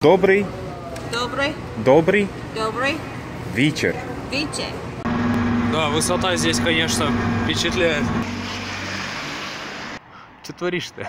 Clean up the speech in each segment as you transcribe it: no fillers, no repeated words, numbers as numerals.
Добрый. Добрый. Добрый. Добрый. Вечер. Вечер. Да, высота здесь, конечно, впечатляет. Что творишь-то?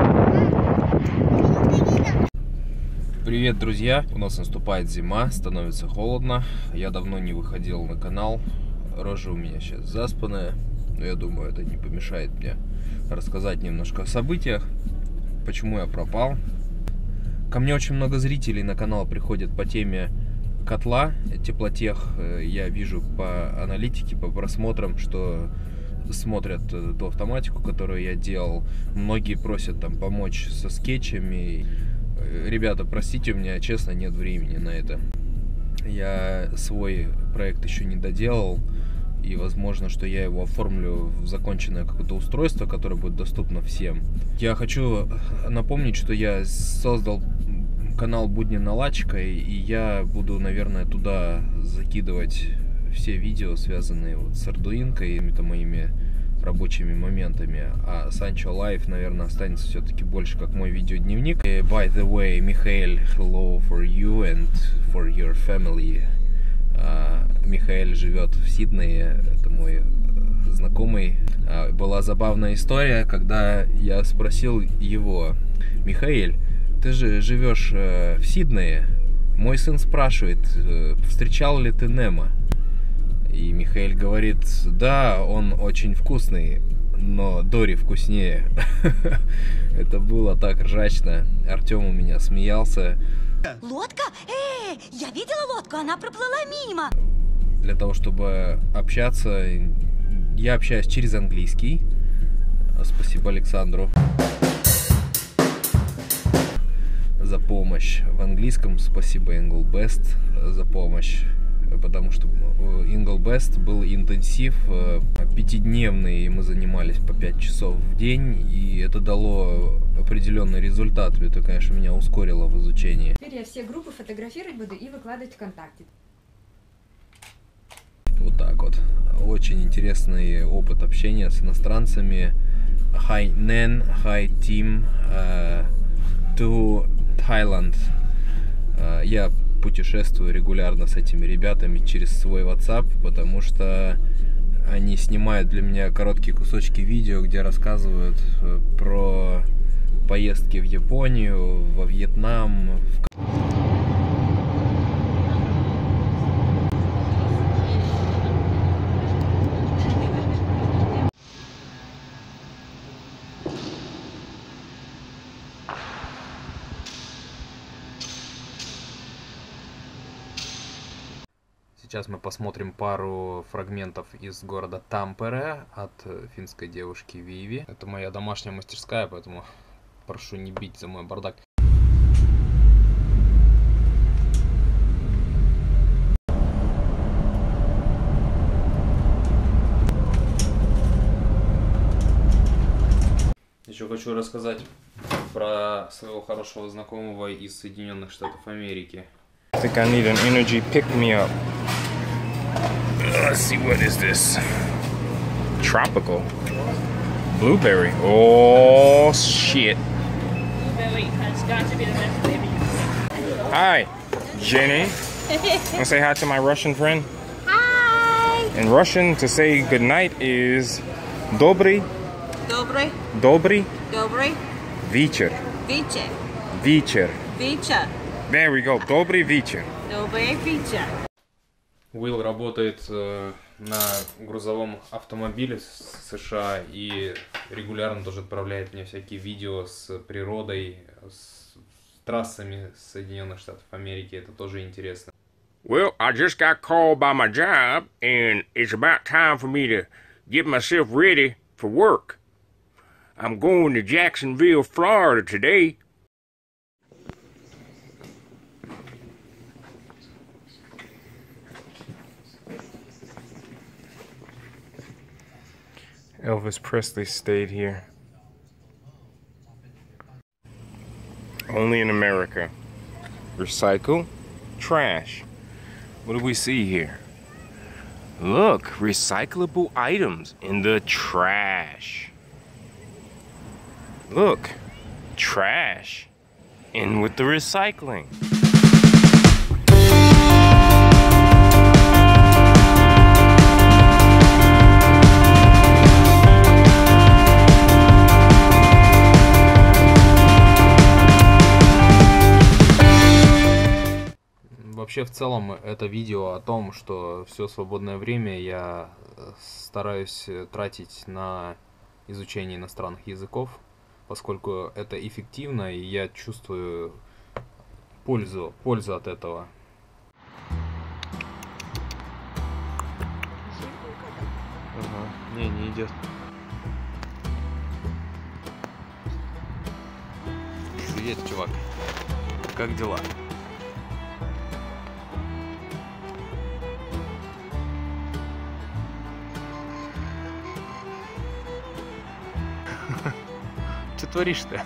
Привет, друзья! У нас наступает зима, становится холодно. Я давно не выходил на канал. Рожа у меня сейчас заспанная. Но я думаю, это не помешает мне рассказать немножко о событиях. Почему я пропал. Ко мне очень много зрителей на канал приходят по теме котла, теплотех. Я вижу по аналитике, по просмотрам, что смотрят ту автоматику, которую я делал. Многие просят там помочь со скетчами. Ребята, простите, у меня, честно, нет времени на это. Я свой проект еще не доделал. И возможно, что я его оформлю в законченное какое-то устройство, которое будет доступно всем. Я хочу напомнить, что я создал канал Будни Наладчика, и я буду, наверное, туда закидывать все видео, связанные вот с Ардуинкой и моими рабочими моментами. А Sancho Life, наверное, останется все-таки больше как мой видеодневник. И, by the way, Михаэль, hello for you and for your family. Михаэль живет в Сиднее, это мой знакомый. Была забавная история, когда я спросил его: Михаэль, ты же живешь в Сиднее? Мой сын спрашивает, встречал ли ты Немо? И Михаэль говорит: да, он очень вкусный, но Дори вкуснее. Это было так ржачно. Артем у меня смеялся. Лодка? Я видела лодку, она проплыла мимо. Для того, чтобы общаться, я общаюсь через английский. Спасибо Александру за помощь в английском. Спасибо Englebest за помощь. Потому что Englebest был интенсив 5-дневный, и мы занимались по 5 часов в день, и это дало определенный результат. Это, конечно, меня ускорило в изучении. Теперь я все группы фотографировать буду и выкладывать ВКонтакте. Вот так вот. Очень интересный опыт общения с иностранцами. Hi Nen, hi Team, to Thailand. Я путешествую регулярно с этими ребятами через свой WhatsApp, потому что они снимают для меня короткие кусочки видео, где рассказывают про поездки в Японию, во Вьетнам. Сейчас мы посмотрим пару фрагментов из города Тампере от финской девушки Виви. Это моя домашняя мастерская, поэтому прошу не бить за мой бардак. Еще хочу рассказать про своего хорошего знакомого из Соединенных Штатов Америки. I think I need an energy pick-me-up. Let's see, what is this? Tropical. Blueberry. Oh, shit. Blueberry has got to be the best flavor. Hi, Jenny. Want to say hi to my Russian friend? Hi. In Russian, to say goodnight is Добрый. Добрый. Добрый. Добрый. Вечер. Вечер. Вечер. Вечер. There we go. Добрый вечер. Добрый вечер. Уилл работает на грузовом автомобиле с США и регулярно тоже отправляет мне всякие видео с природой, с трассами Соединенных Штатов Америки. Это тоже интересно. Well, I just got called by my job, and it's about time for me to get myself ready for work. I'm going to Jacksonville, Florida today. Elvis Presley stayed here. Only in America. Recycle, trash. What do we see here? Look, recyclable items in the trash. Look, trash in with the recycling. Вообще, в целом, это видео о том, что все свободное время я стараюсь тратить на изучение иностранных языков, поскольку это эффективно, и я чувствую пользу от этого. Ага, не идет. Привет, чувак. Как дела? Что творишь-то?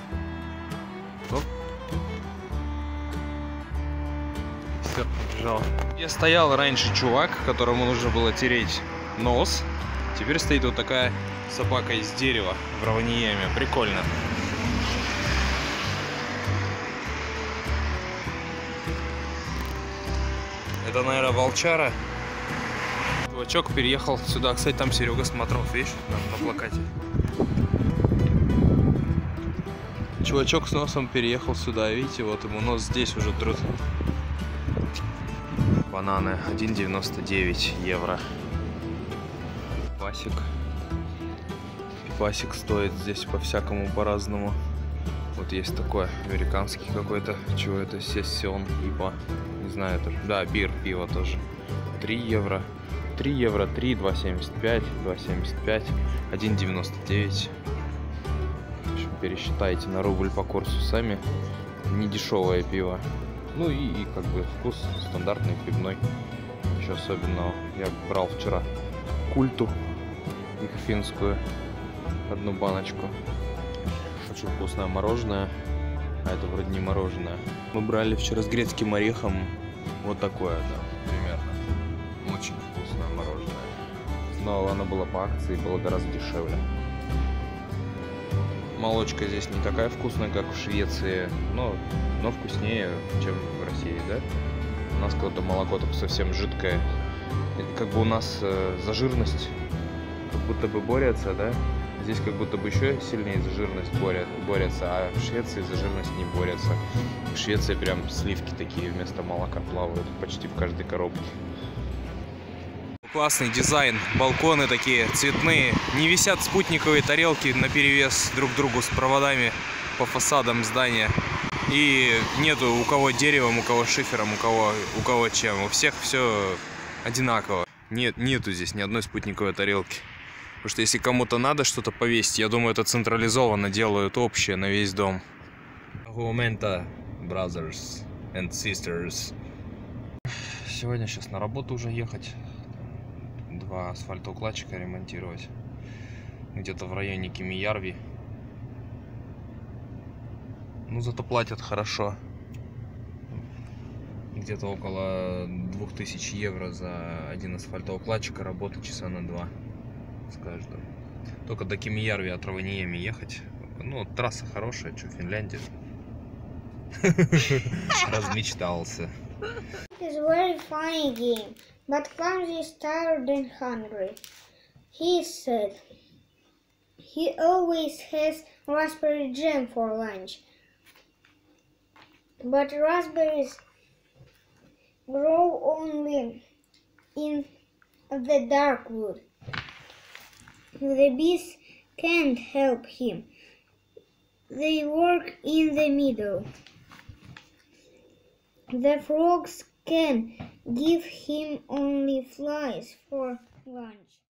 Все, побежал. Я стоял раньше чувак, которому нужно было тереть нос. Теперь стоит вот такая собака из дерева в равнияме. Прикольно. Это, наверное, волчара. Чувачок переехал сюда. Кстати, там Серега Смотров, видишь, на плакате. Чувачок с носом переехал сюда. Видите, вот ему нос здесь уже трут. Бананы 1,99 евро. Пипасик. Пипасик стоит здесь по-всякому, по-разному. Вот есть такой американский какой-то. Чего это? Сессион, ипа. Не знаю, это. Да, бир, пиво тоже. 3 евро. 3 евро, 3, 2,75, 2,75, 1,99. Пересчитайте на рубль по курсу сами. Не дешевое пиво. Ну и как бы вкус стандартный, пивной. Ничего особенного. Я брал вчера культу, их финскую, одну баночку. Очень вкусное мороженое. А это вроде не мороженое. Мы брали вчера с грецким орехом. Вот такое, да, примерно. Очень вкусное мороженое. Но оно было по акции, было гораздо дешевле. Молочка здесь не такая вкусная, как в Швеции, но вкуснее, чем в России, да? У нас какое-то молоко так совсем жидкое. Как бы у нас за жирность как будто бы борются, да? Здесь как будто бы еще сильнее за жирность борются, а в Швеции за жирность не борются. В Швеции прям сливки такие вместо молока плавают почти в каждой коробке. Классный дизайн, балконы такие цветные, не висят спутниковые тарелки наперевес друг другу с проводами по фасадам здания. И нету у кого деревом, у кого шифером, у кого чем. У всех все одинаково. Нету здесь ни одной спутниковой тарелки. Потому что если кому-то надо что-то повесить, я думаю, это централизованно делают общее на весь дом. Argumenta brothers and sisters. Сегодня сейчас на работу уже ехать. 2 асфальтоукладчика ремонтировать. Где-то в районе Кемиярви. Ну, зато платят хорошо. Где-то около 2000 евро за один асфальтоукладчик, а работа часа на 2 с каждым. Только до Кемиярви от Раваньеми ехать. Ну, трасса хорошая, что, Финляндия. Размечтался. It's a very funny game, but Clumsy is tired and hungry. He said he always has raspberry jam for lunch. But raspberries grow only in the dark wood. The bees can't help him. They work in the meadow. The frogs can give him only flies for lunch.